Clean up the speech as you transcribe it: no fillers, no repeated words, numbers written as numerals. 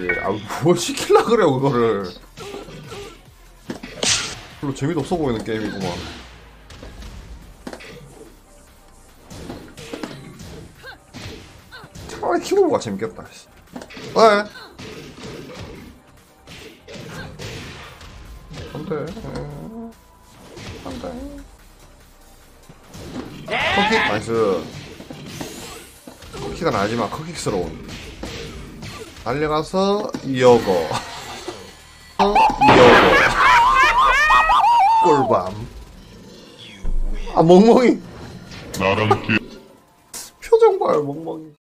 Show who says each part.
Speaker 1: 뭘 시킬라 그래요 그거를. 별로 재미도 없어 보이는 게임이구만. 차라리 키보드가 재밌겠다. 왜? 안돼. 안돼. 컷킥 나이스. 컷킥은 아니지만 컷킥스러운. 달려가서 이어거. 이어거. 꿀밤. 아 멍멍이.
Speaker 2: 나랑
Speaker 1: 표정 봐요 멍멍이.